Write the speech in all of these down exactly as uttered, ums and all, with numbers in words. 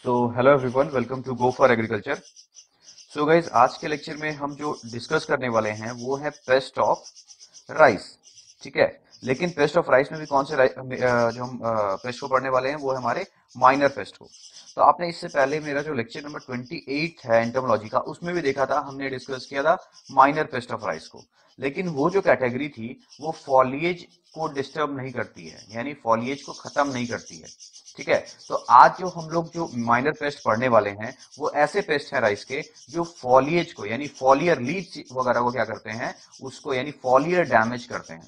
तो hello everyone, welcome to go for agriculture. So guys, आज के लेक्चर में हम जो डिस्कस करने वाले हैं वो है पेस्ट ऑफ राइस। ठीक है, लेकिन पेस्ट ऑफ राइस में भी कौन से rai- अ, जो हम पेस्ट को पढ़ने वाले हैं वो है हमारे माइनर पेस्ट को। तो आपने इससे पहले मेरा जो लेक्चर नंबर अट्ठाईस है एंटोमोलॉजी का, उसमें भी देखा था, हमने डिस्कस किया था माइनर पेस्ट ऑफ राइस को। लेकिन वो जो कैटेगरी थी वो फॉलिएज को डिस्टर्ब नहीं करती है, यानी फॉलिएज को खत्म नहीं करती है। ठीक है, तो आज जो हम लोग जो माइनर पेस्ट पढ़ने वाले हैं वो ऐसे पेस्ट हैं राइस के जो फॉलिएज को यानी फॉलियर लीव्स वगैरह को क्या करते हैं, उसको यानी फॉलियर डैमेज करते हैं।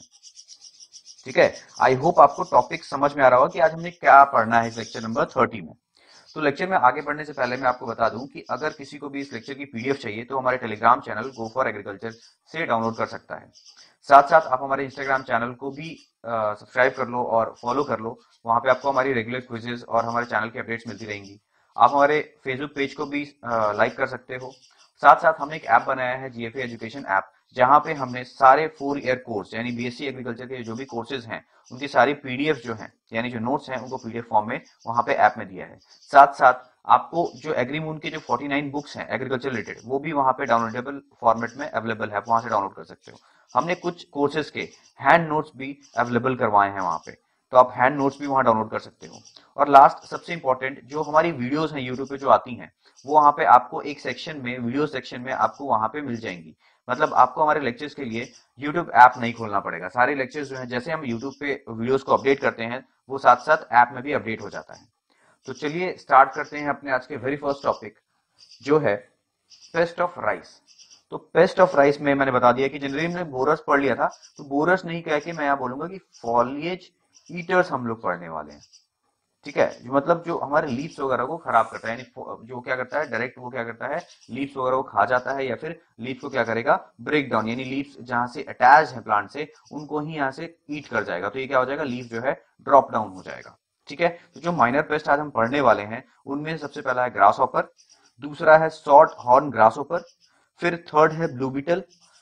ठीक है, आई होप आपको टॉपिक समझ में आ रहा होगा कि आज हमने क्या पढ़ना है इस लेक्चर नंबर तीस में। तो लेक्चर में आगे बढ़ने से पहले मैं आपको बता दूं कि अगर किसी को भी इस लेक्चर की पीडीएफ चाहिए तो हमारे Telegram channel go for agriculture से डाउनलोड कर सकता है। साथ साथ आप हमारे इंस्टाग्राम चैनल को भी सब्सक्राइब कर लो और फॉलो कर लो। वहां पे आपको हमारी रेगुलर क्विजेज और हमारे चैनल की अपडेट्स मिलती रहेंगी। आप हमारे फेसबुक पेज को भी लाइक कर सकते हो। साथ साथ हमने एक ऐप बनाया है, जीएफए एजुकेशन ऐप, जहां पे हमने सारे फोर ईयर कोर्स यानी बीएससी एग्रीकल्चर के जो भी कोर्सेज हैं उनकी सारी पीडीएफ जो हैं यानी जो नोट्स हैं उनको पीडीएफ फॉर्म में वहां पे ऐप में दिया है। साथ साथ आपको जो एग्रीमून की जो उनचास बुक्स हैं एग्रीकल्चर रिलेटेड वो भी वहां पे डाउनलोडेबल फॉर्मेट में अवेलेबल है, वहां से डाउनलोड कर सकते हो। हमने कुछ कोर्सेज के हैंड नोट्स भी अवेलेबल करवाए हैं वहां पे, तो आप हैंड नोट्स भी वहां डाउनलोड कर सकते हो। और लास्ट सबसे इंपॉर्टेंट, जो हमारी वीडियोस हैं यूट्यूब पे जो आती हैं वो वहां पे आपको एक सेक्शन में, वीडियो सेक्शन में आपको वहां पे मिल जाएंगी। मतलब आपको हमारे लेक्चर्स के लिए यूट्यूब ऐप नहीं खोलना पड़ेगा। सारे लेक्चर्स जो हैं, जैसे हम यूट्यूब पे वीडियोस को अपडेट करते हैं वो साथ साथ ऐप में भी अपडेट हो जाता है। तो चलिए स्टार्ट करते हैं अपने आज के वेरी फर्स्ट टॉपिक, जो है पेस्ट ऑफ राइस। तो पेस्ट ऑफ राइस में मैंने बता दिया कि जनरली हमने बोरस पढ़ लिया था, तो बोरस नहीं कह के मैं यहाँ बोलूंगा कि फॉलिएज ईटर्स हम लोग पढ़ने वाले हैं। ठीक है, जो मतलब जो हमारे लीव्स वगैरह को खराब करता है, यानी जो क्या करता है डायरेक्ट, वो क्या करता है लीव्स वगैरह को खा जाता है, या फिर लीव्स को क्या करेगा, ब्रेक डाउन, यानी लीव्स जहां से अटैच है प्लांट से उनको ही यहाँ से ईट कर जाएगा। तो ये क्या हो जाएगा, लीव जो है ड्रॉप डाउन हो जाएगा। ठीक है, तो जो माइनर पेस्ट आज हम पढ़ने वाले हैं उनमें सबसे पहला है ग्रास हॉपर, दूसरा है शॉर्ट हॉर्न ग्रास हॉपर, फिर थर्ड है ब्लू बीटल,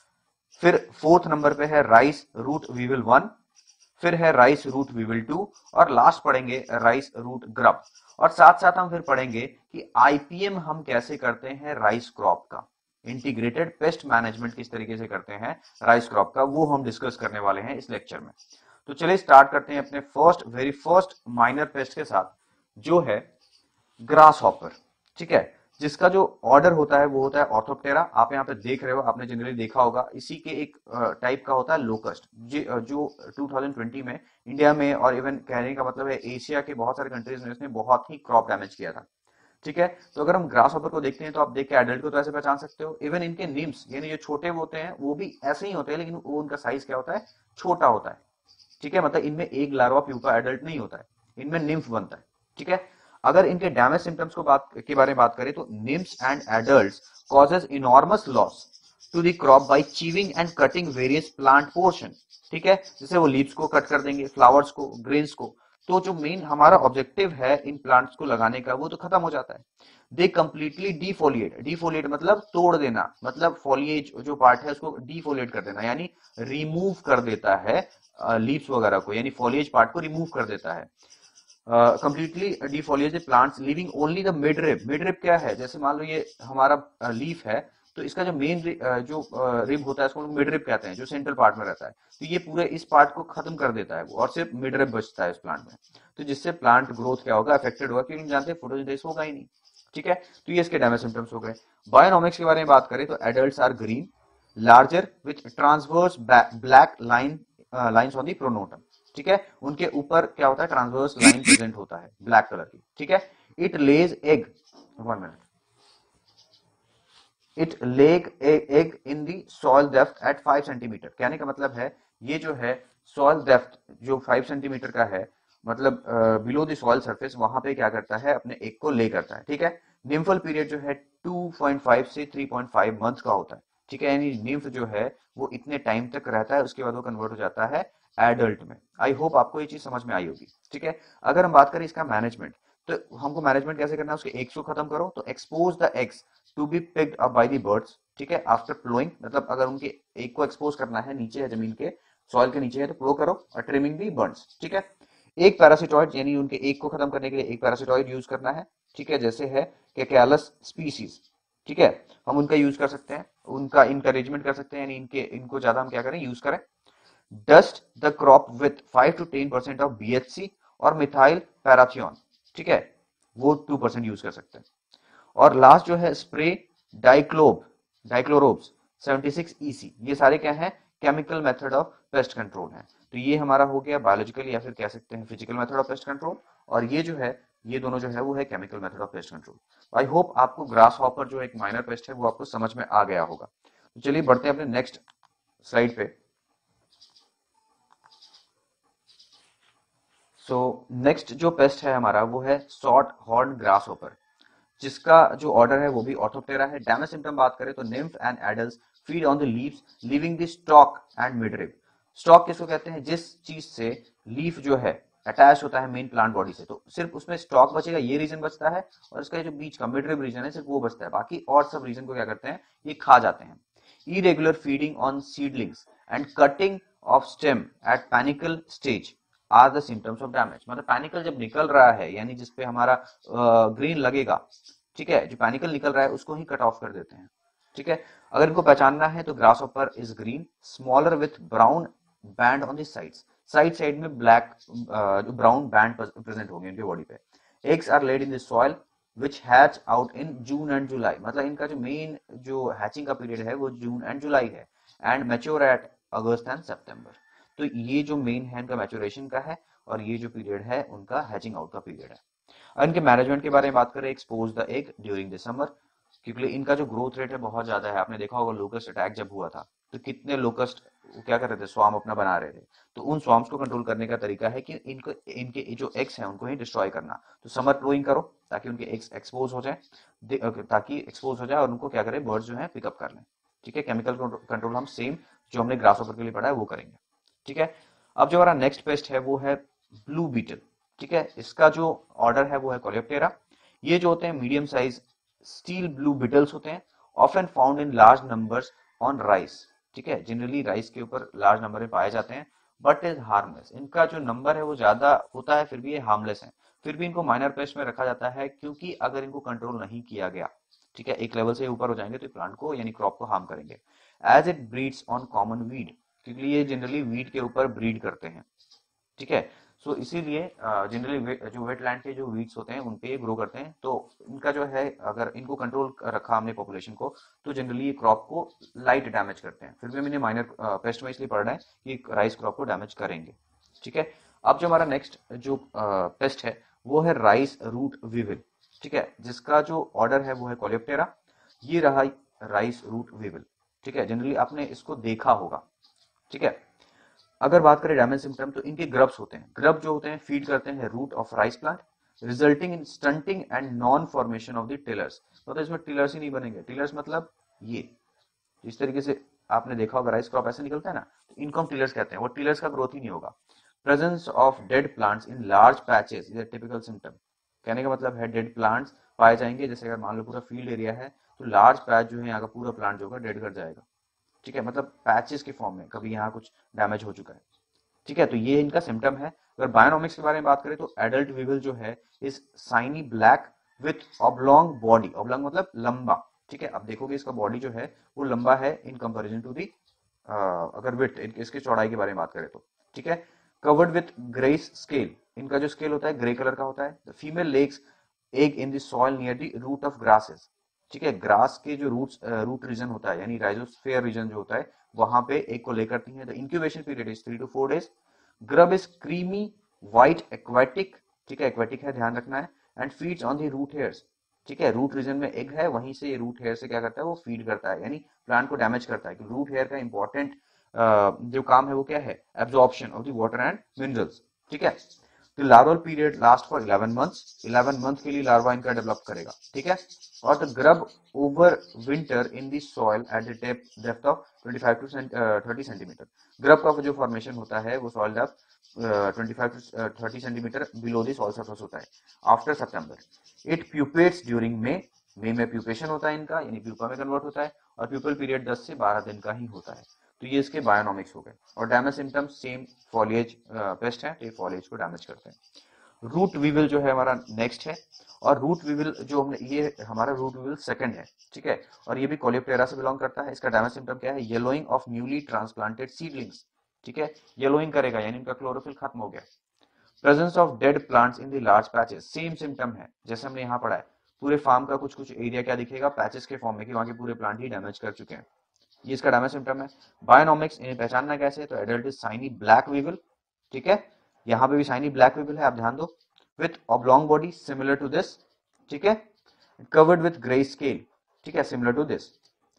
फिर फोर्थ नंबर पे है राइस रूट वीविल वन, फिर है राइस रूट वीविल टू, और लास्ट पढ़ेंगे राइस रूट ग्रब। और साथ साथ हम फिर पढ़ेंगे कि आईपीएम हम कैसे करते हैं राइस क्रॉप का, इंटीग्रेटेड पेस्ट मैनेजमेंट किस तरीके से करते हैं राइस क्रॉप का, वो हम डिस्कस करने वाले हैं इस लेक्चर में। तो चलिए स्टार्ट करते हैं अपने first very first minor pest के साथ, जो है ग्रास हॉपर। ठीक है, जिसका जो ऑर्डर होता है वो होता है ऑर्थोप्टेरा। आप यहाँ पे देख रहे हो, आपने जनरली देखा होगा, इसी के एक टाइप का होता है लोकस्ट, जो टू थाउजेंड ट्वेंटी में इंडिया में, और इवन कहने का मतलब है एशिया के बहुत सारे कंट्रीज में इसने बहुत ही क्रॉप डैमेज किया था। ठीक है, तो अगर हम ग्रास हॉपर को देखते हैं तो आप देख के एडल्ट को तो ऐसे पहचान सकते हो। इवन इनके निम्स यानी जो छोटे होते हैं वो भी ऐसे ही होते हैं, लेकिन वो उनका साइज क्या होता है, छोटा होता है। ठीक है, मतलब इनमें एक लार्वा प्यूपा एडल्ट नहीं होता है, इनमें निम्फ बनता है। ठीक है, अगर इनके डैमेज सिम्टम्स को बात के बारे में बात करें तो nymphs and adults causes enormous loss to the crop by chewing and cutting various plant portion. ठीक है, जैसे वो लीव्स को कट कर देंगे, फ्लावर्स को, ग्रेन्स को। तो जो मेन हमारा ऑब्जेक्टिव है इन प्लांट्स को लगाने का वो तो खत्म हो जाता है। दे कंप्लीटली डिफोलिएट, डिफोलिएट मतलब तोड़ देना, मतलब फॉलिएज जो पार्ट है उसको डिफोलिएट कर देना, यानी रिमूव कर देता है लीव्स वगैरह को, यानी फॉलिएज पार्ट को रिमूव कर देता है। Completely defoliates plants leaving only the midrib. Midrib क्या है, जैसे मान लो ये हमारा लीफ है, तो इसका जो मेन जो रिब होता है उसको मिड रिब कहते हैं, जो सेंट्रल पार्ट में रहता है। तो ये पूरे इस पार्ट को खत्म कर देता है वो, और सिर्फ मिड रिब बचता है इस प्लांट में। तो जिससे प्लांट ग्रोथ क्या होगा, अफेक्टेड होगा, क्योंकि जानते हैं फोटोसिंथेसिस होगा ही नहीं। ठीक है, तो ये इसके डैमेज सिम्टम्स हो गए। बायोनॉमिक्स के बारे में बात करें तो adults are green, larger with transverse black line lines on the pronotum. ठीक है, उनके ऊपर क्या होता है, ट्रांसवर्स लाइन प्रेजेंट होता है ब्लैक कलर की। ठीक है, it lays egg, one minute, it lay egg in the soil depth at five centimetre. कहने का मतलब है ये जो है सॉइल डेप्थ जो फाइव सेंटीमीटर का है, मतलब बिलो द सॉइल सरफेस, वहां पे क्या करता है, अपने एग को ले करता है। ठीक है, निम्फल पीरियड जो है टू पॉइंट फाइव से थ्री पॉइंट फाइव मंथ का होता है। ठीक है, यानी निम्फ जो है वो इतने टाइम तक रहता है, उसके बाद वो कन्वर्ट हो जाता है एडल्ट में। आई होप आपको ये चीज समझ में आई होगी। ठीक है, अगर हम बात करें इसका मैनेजमेंट, तो हमको मैनेजमेंट कैसे करना है, उसके एग्स को खत्म करो, तो expose the eggs to be picked up by the birds. ठीक है, आफ्टर प्लोइंग, मतलब अगर उनके एक को एक्सपोज करना है, नीचे है जमीन के, सॉइल के नीचे है, तो प्लो करो, और ट्रिमिंग दी बर्ड्स। ठीक है, एक पैरासिटॉइड यानी उनके एक को खत्म करने के लिए एक पैरासिटॉइड यूज करना है, ठीक है, जैसे है कैकेलस स्पीसीज, ठीक है, हम उनका यूज कर सकते हैं, उनका इनकरेजमेंट कर सकते हैं, यानी इनके इनको ज्यादा हम क्या करें, यूज करें। Dust the crop with five to ten percent of B H C और मिथाइल पैराथियोन, ठीक है, वो टू परसेंट यूज कर सकते हैं। और लास्ट जो है spray dichlorvos dichlorvos seventy six E C, ये सारे क्या है, chemical method of pest control है। तो ये हमारा हो गया बायोलॉजिकल या फिर कह सकते हैं physical method of pest control, और ये जो है, ये दोनों जो है वो है chemical method of pest control. I hope आपको ग्रास हॉपर जो एक माइनर पेस्ट है वो आपको समझ में आ गया होगा। तो चलिए बढ़ते हैं अपने नेक्स्ट स्लाइड पे। सो नेक्स्ट जो पेस्ट है हमारा वो है शॉर्ट हॉर्न ग्रास हॉपर, जिसका जो ऑर्डर है वो भी ऑर्थोप्टेरा है। डैमेज सिम्टम बात करें तो nymph and adult feed on the leaves leaving the stalk and midrib. Stalk किसको कहते हैं, जिस चीज से लीफ जो है अटैच होता है मेन प्लांट बॉडी से, तो सिर्फ उसमें स्टॉक बचेगा, ये रीजन बचता है, और इसका जो बीच का मिडरिब रीजन है सिर्फ वो बचता है, बाकी और सब रीजन को क्या करते हैं, ये खा जाते हैं। Irregular feeding on seedlings and cutting of stem at panicle stage are the symptoms of damage. मतलब पैनिकल जब निकल रहा है, यानी जिसपे हमारा ग्रीन लगेगा, ठीक है, जो पैनिकल निकल रहा है उसको ही कट ऑफ कर देते हैं, ठीक है। अगर इनको पहचानना है तो grasshopper is green, smaller with brown band on the sides, side side में ब्लैक जो ब्राउन बैंड प्रेजेंट होंगे इनके बॉडी पे। Eggs are laid in the soil which hatch out in June and July, मतलब इनका जो main जो hatching का पीरियड है वो जून एंड जुलाई है, and mature at August and September. तो ये जो मेन है इनका मैच्योरेशन का है, और ये जो पीरियड है उनका हैचिंग आउट का पीरियड है। इनके मैनेजमेंट के बारे में बात करें, expose the egg during the summer, क्योंकि इनका जो ग्रोथ रेट है बहुत ज्यादा है। आपने देखा होगा लोकस्ट अटैक जब हुआ था तो कितने लोकस्ट क्या कर रहे थे, स्वाम अपना बना रहे थे। तो उन स्वाम्स को कंट्रोल करने का तरीका है कि इनको इनके जो एग्स हैं उनको ही डिस्ट्रॉय करना। तो समर प्लोइंग करो ताकि उनके एग्स एक्सपोज हो जाए, ताकि एक्सपोज हो जाए और उनको क्या करें, बर्ड्स जो है पिकअप कर लें, ठीक है। केमिकल कंट्रोल हम सेम जो हमने ग्रास हॉपर के लिए पढ़ा है वो करेंगे, ठीक है। अब जो हमारा नेक्स्ट पेस्ट है वो है ब्लू बीटल, ठीक है। इसका जो ऑर्डर है वो है कोलेप्टेरा। ये जो होते हैं medium size steel blue beetles होते हैं, often found in large numbers on rice, ठीक है, जनरली राइस के ऊपर लार्ज नंबर में पाए जाते हैं, बट इज हार्मलेस। इनका जो नंबर है वो ज्यादा होता है फिर भी ये हार्मलेस है, फिर भी इनको माइनर पेस्ट में रखा जाता है, क्योंकि अगर इनको कंट्रोल नहीं किया गया, ठीक है, एक लेवल से ऊपर हो जाएंगे तो प्लांट को यानी क्रॉप को हार्म करेंगे। As it breeds on common weed, क्योंकि ये जनरली वीड के ऊपर ब्रीड करते हैं, ठीक है। सो so, इसीलिए जनरली जो वेटलैंड के जो वीड्स होते हैं उन पे ग्रो करते हैं। तो इनका जो है अगर इनको कंट्रोल रखा हमने पॉपुलेशन को तो जनरली ये क्रॉप को लाइट डैमेज करते हैं, फिर भी हमने माइनर पेस्ट में इसलिए पढ़ रहे हैं कि राइस क्रॉप को डैमेज करेंगे, ठीक है। अब जो हमारा नेक्स्ट जो पेस्ट है वो है राइस रूट वीविल, ठीक है, जिसका जो ऑर्डर है वो है कोलेप्टेरा। ये रहा राइस रूट वीविल, ठीक है, जनरली आपने इसको देखा होगा, ठीक है। अगर बात करें डैमेज सिम्टम तो इनके ग्रब्स होते हैं, ग्रब जो होते हैं फीड करते हैं root of rice plant, resulting in stunting and non formation of the tillers. मतलब इसमें टिलर्स ही नहीं बनेंगे, टिलर्स मतलब ये इस तरीके से आपने देखा होगा राइस क्रॉप ऐसे निकलता है ना, तो इनको हम टिलर्स कहते हैं, वो टिलर्स का ग्रोथ ही नहीं होगा। Presence of dead plants in large patches is a typical symptom. कहने का मतलब है डेड प्लांट्स पाए जाएंगे, जैसे अगर मान लो पूरा फील्ड एरिया है तो लार्ज पैच जो है यहाँ का पूरा प्लांट जो होगा डेड कर जाएगा, ठीक है, मतलब पैचेस के फॉर्म में कभी यहाँ कुछ डैमेज हो चुका है, ठीक है। तो ये इनका सिम्टम है। अगर बायोनॉमिक्स के बारे में बात करें तो एडल्ट वीविल जो है is shiny black with oblong body, oblong मतलब लंबा, ठीक है। अब देखोगे इसका बॉडी जो है वो लंबा है इन कंपैरिजन टू दी अगर विथ इसकी चौड़ाई के बारे में बात करें तो, ठीक है। कवर्ड विथ ग्रेस स्केल, इनका जो स्केल होता है ग्रे कलर का होता है। Female legs egg in the soil near the root of grasses, ठीक है, ग्रास के जो रूट्स रूट रीजन होता है यानी राइजोस्फीयर रीजन जो होता है वहां पे एक को ले करती है। The incubation period is three to four days. Grub is creamy white aquatic, ठीक है, एक्वेटिक है ध्यान रखना है, and feeds on the root hairs, ठीक है। रूट रीजन में एग है, वहीं से ये रूट हेयर से क्या करता है वो फीड करता है, यानी प्लांट को डैमेज करता है। रूट हेयर का इंपॉर्टेंट जो काम है वो क्या है, absorption of the water and minerals, ठीक है। तो larval period last for eleven months, eleven month के लिए लार्वा इनका डेवलप करेगा, ठीक है। और the grub overwinter in the soil at the depth of twenty five to thirty centimetre. Grub का जो फॉर्मेशन होता है वो soil depth twenty five to thirty centimetre below the soil surface होता है after September. It प्यूपेट्स during May, May में pupation होता है इनका यानी प्यूपा में कन्वर्ट होता है, और प्यूपल पीरियड दस से बारह दिन का ही होता है। तो ये इसके बायोनॉमिक्स हो गए। और damage symptoms same foliage pest है, तो ये फॉलिएज को डैमेज करते हैं। रूट वीविल जो है हमारा नेक्स्ट है, और रूट वीविल जो हमने, ये हमारा रूट वीविल सेकंड है, ठीक है, और ये भी कोलियोप्टेरा से बिलोंग करता है। इसका डैमेज सिम्टम क्या है? Yellowing of newly transplanted seedlings, ठीक है, येलोइंग करेगा यानी उनका क्लोरोफिल खत्म हो गया। Presence of dead plants in the large patches, same symptom है जैसे हमने यहाँ पढ़ा है। पूरे फार्म का कुछ कुछ एरिया क्या दिखेगा? पैचेस के फॉर्म में, कि वहां के पूरे प्लांट ही डैमेज कर चुके हैं। ये इसका डैमेज सिम्टम है। बायोनॉमिक्स, इन्हें पहचानना कैसे? तो adult is shiny black weevil, ठीक है, यहाँ पे भी साइनी ब्लैक वीविल है, आप ध्यान दो, with oblong body similar to this, ठीक है, कवर्ड विथ ग्रे स्केल, ठीक है, similar to this.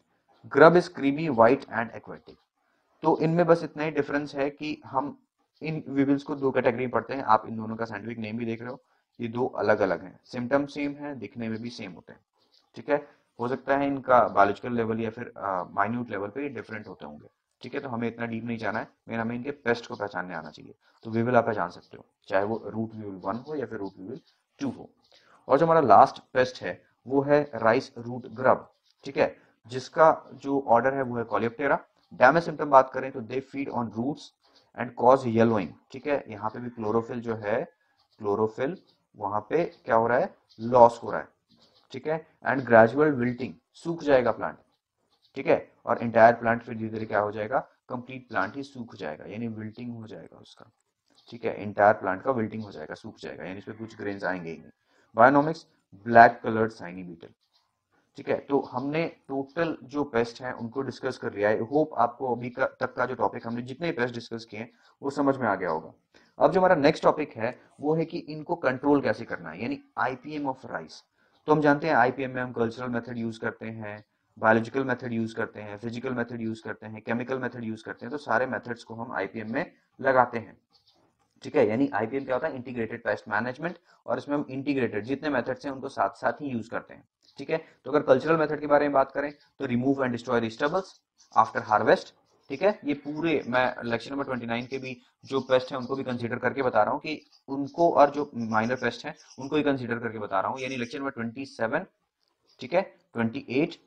Grub is creamy white and aquatic. तो इनमें बस इतना ही डिफरेंस है कि हम इन वीविल्स को दो कैटेगरी में पढ़ते हैं। आप इन दोनों का साइंटिफिक नेम भी देख रहे हो, ये दो अलग अलग हैं। सिम्टम सेम है, दिखने में भी सेम होते हैं, ठीक है। हो सकता है इनका बायोलॉजिकल लेवल या फिर माइन्यूट लेवल पे डिफरेंट होते होंगे, ठीक है। तो हमें इतना डीप नहीं जाना है, मेन हमें इनके पेस्ट को पहचानने आना चाहिए। तो वीविल आप पहचान सकते हो, चाहे वो रूट वीविल वन हो या फिर रूट वीविल टू हो। और जो हमारा लास्ट पेस्ट है वो है राइस रूट ग्रब, ठीक है, जिसका जो ऑर्डर है वो है कोलियोप्टेरा। डैमेज सिम्टम बात करें तो they feed on roots and cause yellowing, ठीक है। यहाँ पे भी क्लोरोफिल जो है, क्लोरोफिल वहां पे क्या हो रहा है? लॉस हो रहा है, ठीक है, एंड ग्रेजुअल विल्टिंग, सूख जाएगा प्लांट, ठीक है, और इंटायर प्लांट फिर धीरे धीरे क्या हो जाएगा? कंप्लीट प्लांट ही सूख जाएगा, यानी विल्टिंग हो जाएगा उसका, ठीक है, इंटायर प्लांट का विल्टिंग हो जाएगा, सूख जाएगा, यानी इसमें कुछ ग्रेन्स आएंगे ही नहीं। Bionomics, black coloured shiny beetle, ठीक है। तो हमने टोटल जो पेस्ट हैं उनको डिस्कस कर लिया है। होप आपको अभी का, तक का जो टॉपिक हमने जितने पेस्ट डिस्कस किए हैं वो समझ में आ गया होगा। अब जो हमारा नेक्स्ट टॉपिक है वो है कि इनको कंट्रोल कैसे करना है, यानी आईपीएम ऑफ राइस। तो हम जानते हैं आईपीएम में हम कल्चरल मेथड यूज करते हैं, बायोलॉजिकल मेथड यूज करते हैं, फिजिकल मेथड यूज करते हैं, केमिकल मेथड यूज करते हैं। तो सारे मेथड्स को हम आईपीएम में लगाते हैं, ठीक है। यानी आईपीएम क्या होता है? इंटीग्रेटेड पेस्ट मैनेजमेंट, और इसमें हम इंटीग्रेटेड जितने मेथड्स हैं उनको साथ साथ ही यूज करते हैं, ठीक है। तो अगर कल्चरल मेथड के बारे में बात करें तो remove and destroy the stubbles after harvest, ठीक है। ये पूरे मैं लेक्चर नंबर उनतीस के भी जो पेस्ट है उनको भी कंसीडर करके बता रहा हूँ कि उनको, और जो माइनर पेस्ट है उनको ही कंसीडर करके बता रहा हूँ। यानी लेक्चर नंबर सत्ताईस, ठीक है, अट्ठाईस,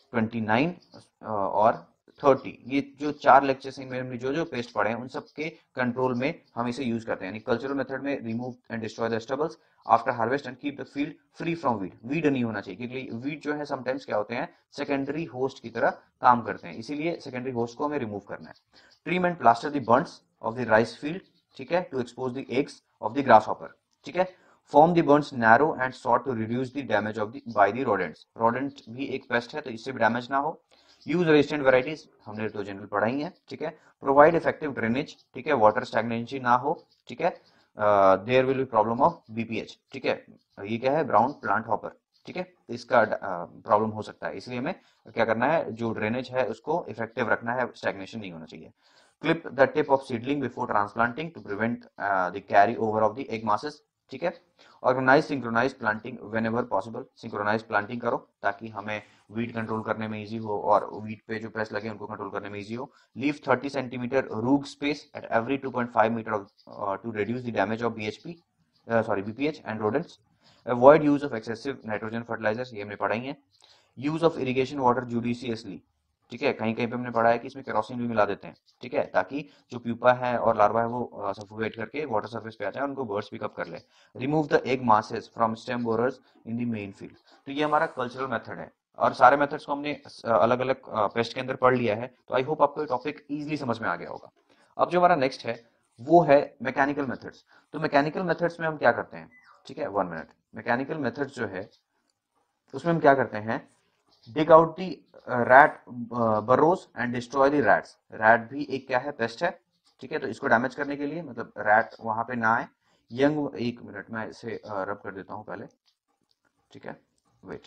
उनतीस और तीस, ये जो चार लेक्चर्स हैं इनमें जो जो पेस्ट पढ़े हैं उन सब के कंट्रोल में हम इसे यूज करते हैं। यानी कल्चरल मेथड में remove and destroy the stubbles after harvest and keep the field free from weed. Weed नहीं होना चाहिए, क्योंकि वीड जो है समटाइम्स क्या होते हैं? सेकेंडरी होस्ट की तरह काम करते हैं, इसीलिए सेकेंडरी होस्ट को हमें रिमूव करना है। Trim and plaster the bunds of the rice field, ठीक है, to expose the eggs of the grasshopper, ठीक है। Form the bunds narrow and short to reduce the damage of the by the rodents. Rodent भी एक paste है, तो इससे भी डैमेज ना हो। यूज रेजिस्टेंट वैरायटीज, हमने तो जनरल पढ़ा ही है, ठीक है। प्रोवाइड इफेक्टिव ड्रेनेज, ठीक है, वाटर स्टैग्नेंसी ना हो, ठीक है। There will be problem of BPH, ठीक है। ये क्या है? ब्राउन प्लांट हॉपर, ठीक है, इसका प्रॉब्लम uh, हो सकता है, इसलिए हमें क्या करना है? जो ड्रेनेज है उसको इफेक्टिव रखना है, स्टैग्नेशन नहीं होना चाहिए। Clip the tip of seedling before transplanting to prevent the carry over of the egg masses, ठीक है। Organize synchronize planting whenever possible, synchronize planting करो ताकि हमें वीड कंट्रोल करने में इजी हो और वीड पे जो पेस्ट लगे उनको कंट्रोल करने में इजी हो। Leave thirty centimetre rogue space at every two point five metre to reduce the damage of BHP, sorry BPH and rodents. Avoid use of excessive nitrogen fertilizers, ये हमने पढ़ा ही है। Use of irrigation water judiciously, ठीक है, कहीं कहीं पे हमने पढ़ा है कि इसमें केरोसिन भी मिला देते हैं, ठीक है, ताकि जो प्यूपा है और लार्वा है वो सफोकेट करके वाटर सरफेस पे आ जाए, उनको बर्ड्स पिकअप कर ले। Remove the egg masses from stem borers in the main field. तो ये हमारा कल्चरल मेथड है, और सारे मेथड्स को हमने अलग अलग पेस्ट के अंदर पढ़ लिया है। तो आई होप आपको ये टॉपिक इजीली समझ में आ गया होगा। अब जो हमारा नेक्स्ट है वो है मैकेनिकल मेथड्स। तो मैकेनिकल मेथड्स में हम क्या करते हैं, ठीक है, वन मिनट। मैकेनिकल मेथड्स जो है उसमें हम क्या करते हैं? Dig out the rat burrows and destroy the rats. Rat भी एक क्या है? पेस्ट है, ठीक है। तो इसको डैमेज करने के लिए, मतलब रैट वहां पे ना आए। यंग, एक मिनट मैं इसे रब कर देता हूं पहले, ठीक है, वेट।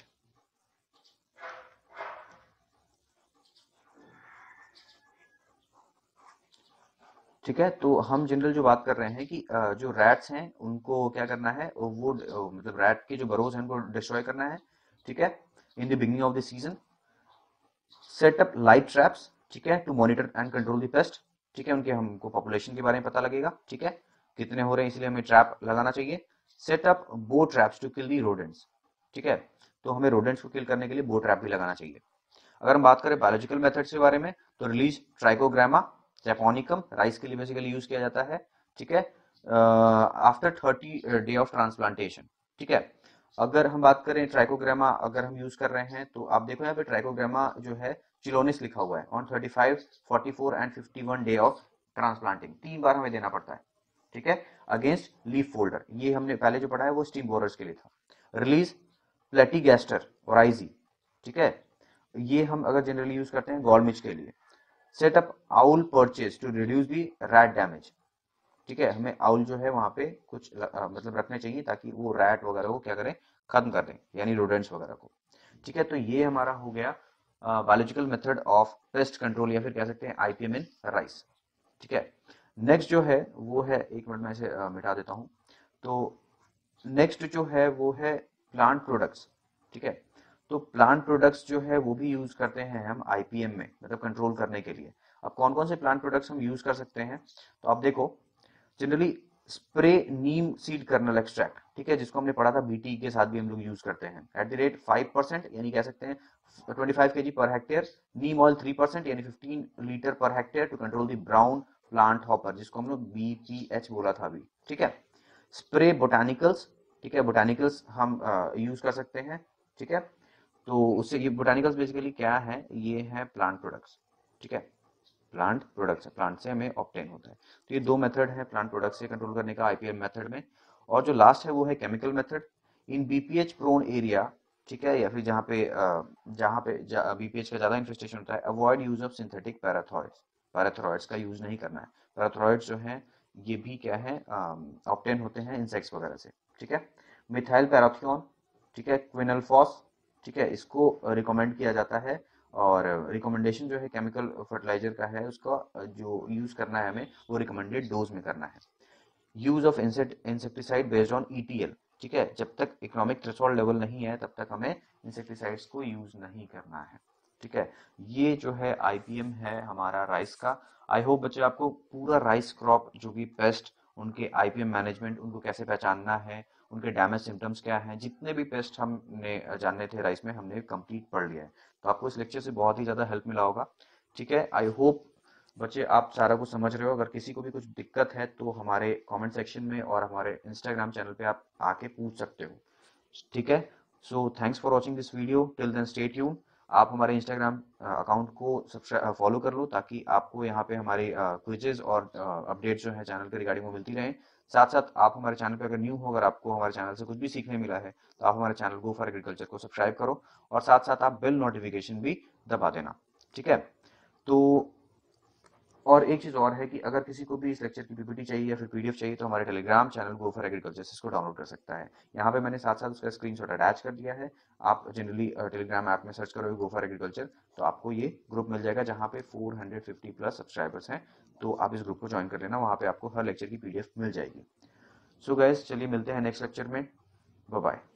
ठीक है, तो हम जनरल जो बात कर रहे हैं कि जो रैट्स हैं उनको क्या करना है, वो मतलब रैट के जो बरोज हैं उनको डिस्ट्रॉय करना है, ठीक है, in the beginning of the season. Set up light traps, ठीक है, to monitor and control the pest, ठीक है, उनके हमको पॉपुलेशन के बारे में पता लगेगा, ठीक है, कितने हो रहे हैं, इसलिए हमें ट्रैप लगाना चाहिए। Set up bow traps to kill the rodents, ठीक है, तो हमें रोडेंट्स को किल करने के लिए बो ट्रैप भी लगाना चाहिए। अगर हम बात करें बायोलॉजिकल मेथड्स के बारे में, तो रिलीज ट्राइकोग्रामा जैपोनिकम राइस के लिए बेसिकली यूज किया जाता है, ठीक है, after thirty day of transplantation, ठीक है। अगर हम बात करें ट्राइकोग्रामा अगर हम यूज कर रहे हैं, तो आप देखो यहाँ पे ट्राइकोग्रामा जो है चिलोनिस लिखा हुआ है, on thirty five, forty four and fifty one day of transplanting, तीन बार हमें देना पड़ता है, ठीक है, अगेंस्ट लीफ फोल्डर। ये हमने पहले जो पढ़ा है वो स्टीम बोरर्स के लिए था। रिलीज प्लेटिगैस्टर और आईजी, ठीक है, ये हम अगर जनरली यूज करते हैं गॉलमिच के लिए। Set up owl perches to reduce the rat damage, ठीक है, हमें आउल जो है वहां पे कुछ आ, मतलब रखने चाहिए ताकि वो रैट वगैरह को क्या करें, खत्म कर दें, यानी रोडेंट्स वगैरह को, ठीक है। तो ये हमारा हो गया biological method of pest control या फिर कह सकते हैं आईपीएम इन राइस, ठीक है। नेक्स्ट जो है वो है, एक मिनट में इसे आ, मिटा देता हूं। तो नेक्स्ट जो है वो है प्लांट प्रोडक्ट्स, ठीक है। तो प्लांट प्रोडक्ट्स जो है वो भी यूज करते हैं हम आईपीएम में, मतलब कंट्रोल करने के लिए। अब कौन कौन से प्लांट प्रोडक्ट्स हम यूज कर सकते हैं, तो आप देखो generally spray neem seed kernel extract, ठीक है, जिसको हमने पढ़ा था बीटी के साथ भी हम लोग यूज करते हैं, at the rate five percent, यानी कह सकते हैं twenty five KG per hectare. Neem oil three percent यानी fifteen litre per hectare to control the brown plant hopper, जिसको हम लोग बीपीएच बोला था अभी, ठीक है। स्प्रे बोटानिकल्स, ठीक है, बोटानिकल्स हम यूज कर सकते हैं, ठीक है। तो उससे ये बोटानिकल्स बेसिकली क्या है, ये है प्लांट प्रोडक्ट्स, ठीक है, प्लांट प्रोडक्ट्स, प्लांट से हमें ऑब्टेन होता है। तो ये दो मेथड है प्लांट प्रोडक्ट से कंट्रोल करने का आईपीएम मेथड में। और जो लास्ट है वो है chemical method in BPH prone area, ठीक है, या फिर जहाँ पे जहाँ पे बीपीएच का ज्यादा इन्फेस्टेशन होता है, avoid use of synthetic pyrethroids, pyrethroids का यूज नहीं करना है। पैराथ्रॉइड्स जो है ये भी क्या है, ऑब्टेन होते हैं इंसेक्ट्स वगैरह से, ठीक है। मिथाइल पैराथियोन, ठीक है, क्विनलफॉस, ठीक है, इसको रिकमेंड किया जाता है। और रिकमेंडेशन जो है केमिकल फर्टिलाइजर का है, उसका जो यूज करना है हमें वो रिकमेंडेड डोज में करना है। Use of insecticide based on ETL, ठीक है, जब तक इकोनॉमिक थ्रेशोल्ड लेवल नहीं है तब तक हमें इंसेक्टिसाइड्स को यूज नहीं करना है, ठीक है। ये जो है आईपीएम है हमारा राइस का। आई होप बच्चे आपको पूरा राइस क्रॉप जो भी पेस्ट, उनके आईपीएम मैनेजमेंट, उनको कैसे पहचानना है, उनके डैमेज सिम्टम्स क्या हैं, जितने भी पेस्ट हमने जानने थे राइस में हमने कंप्लीट पढ़ लिया है। तो आपको इस लेक्चर से बहुत ही ज़्यादा हेल्प मिला होगा, ठीक है। आई होप बच्चे आप सारा कुछ समझ रहे हो। अगर किसी को भी कुछ दिक्कत है तो हमारे कमेंट सेक्शन में और हमारे इंस्टाग्राम चैनल पे आप आके पूछ सकते हो, ठीक है। So thanks for watching this video, till then stay tune. आप हमारे इंस्टाग्राम अकाउंट को सब्सक्राइब फॉलो कर लो ताकि आपको यहाँ पे हमारे क्विजेज और अपडेट जो है चैनल के रिगार्डिंग वो मिलती रहे। साथ साथ आप हमारे चैनल पे अगर न्यू हो, अगर आपको हमारे चैनल से कुछ भी सीखने मिला है, तो आप हमारे चैनल गो फॉर एग्रीकल्चर को सब्सक्राइब करो और साथ साथ आप बेल नोटिफिकेशन भी दबा देना, ठीक है। तो और एक चीज और है कि अगर किसी को भी इस लेक्चर की पीपीटी चाहिए या फिर पीडीएफ चाहिए, तो हमारे Telegram channel go for agriculture से इसको डाउनलोड कर सकता है। यहाँ पे मैंने साथ साथ उसका स्क्रीनशॉट अटैच कर दिया है। आप जनरली टेलीग्राम ऐप में सर्च करोगे गो फॉर एग्रीकल्चर, तो आपको ये ग्रुप मिल जाएगा जहाँ पे four hundred fifty plus subscribers हैं। तो आप इस ग्रुप को ज्वाइन कर लेना, वहाँ पे आपको हर लेक्चर की पीडीएफ मिल जाएगी। सो गाइस, चलिए मिलते हैं नेक्स्ट लेक्चर में। Bye bye.